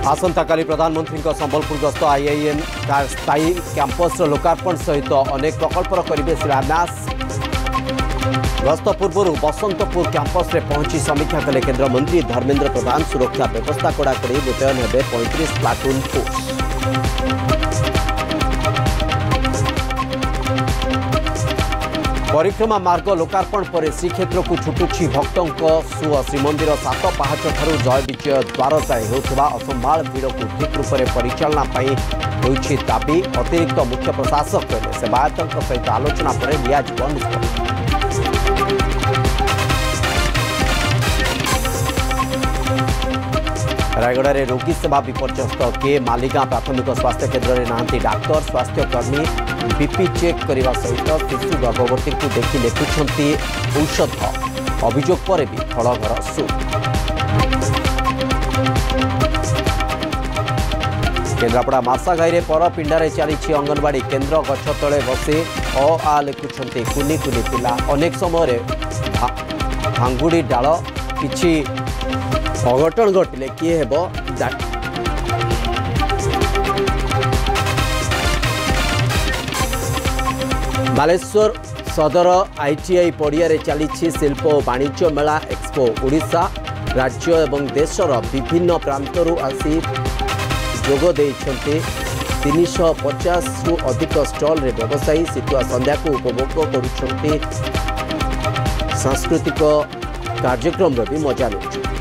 आसंता काली प्रधानमंत्री संबलपुर गस्त आईआईएम स्थायी कैंपस लोकार्पण सहित अनेक प्रकल्पर करेंगे शिलान्यास। गस्त पूर्व बसंतपुर कैंपस में पहुंची समीक्षा कले केंद्र मंत्री धर्मेंद्र प्रधान। सुरक्षा व्यवस्था कड़ाकड़ी मुतयन हेबे 35 प्लाटून फोर्स। परिक्रमा मार्ग लोकार्पण पर श्रीक्षेत्र को छुटुछि भक्तों सुअ। श्रीमंदिर 7 पाहाच ठारू जय विजय द्वार जाए होता असंभाल भीड़ को ठीक रूप से परिचालना होइछि दाबी। अतिरिक्त मुख्य प्रशासक कहले सेवायतों सहित आलोचना पर लियाजिब निष्पत्ति। रायगड़ा में रोगी सेवा विपर्यस्त के मालीगाँ प्राथमिक स्वास्थ्य केन्द्र में नहांती डाक्तर। स्वास्थ्यकर्मी बीपी चेक करने सहित शिशु गर्भवती को देखि लेखुंट औषध। अभियोग पर भी फलघर सु। केन्द्रापड़ा मासाघाई परपिंडारे चली अंगनवाड़ी केन्द्र। गछ तले बसी अ आ लिखुंट कुनी कुनी पिला। अनेक समय भांगुड़ी डाल कि अघटन घटिले किए हेब बालेश्वर सदर आईटीआई पड़िया चली शिल्प और वाणिज्य मेला एक्सपो। ओडिशा राज्य एवं देशर विभिन्न प्रांतरू आसी जोग देइछन्ते। 350 रु अधिक स्टॉल रे व्यवसायी शीतुआ संध्या को उपभोग करुछन्ते। सांस्कृतिक कार्यक्रम भी मजा लुछन्ते।